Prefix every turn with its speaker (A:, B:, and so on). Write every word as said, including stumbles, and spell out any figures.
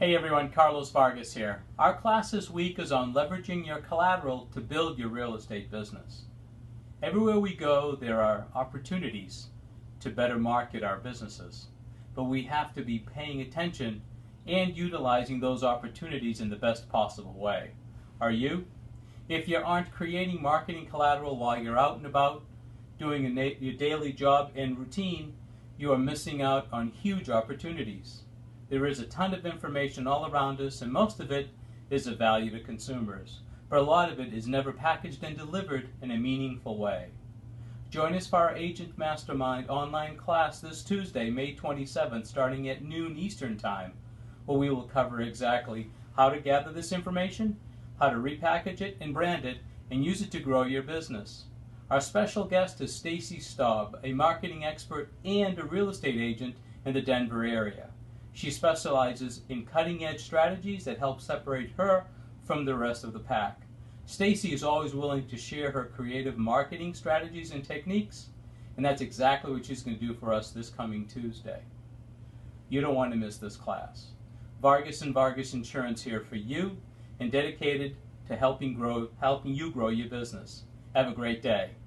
A: Hey everyone, Carlos Vargas here. Our class this week is on leveraging your collateral to build your real estate business. Everywhere we go, there are opportunities to better market our businesses, but we have to be paying attention and utilizing those opportunities in the best possible way. Are you? If you aren't creating marketing collateral while you're out and about, doing a your daily job and routine, you are missing out on huge opportunities. There is a ton of information all around us, and most of it is of value to consumers, but a lot of it is never packaged and delivered in a meaningful way. Join us for our Agent Mastermind online class this Tuesday, May twenty-seventh, starting at noon Eastern Time, where we will cover exactly how to gather this information, how to repackage it and brand it, and use it to grow your business. Our special guest is Stacie Staub, a marketing expert and a real estate agent in the Denver area. She specializes in cutting-edge strategies that help separate her from the rest of the pack. Stacie is always willing to share her creative marketing strategies and techniques, and that's exactly what she's going to do for us this coming Tuesday. You don't want to miss this class. Vargas and Vargas Insurance here for you and dedicated to helping grow, helping you grow your business. Have a great day.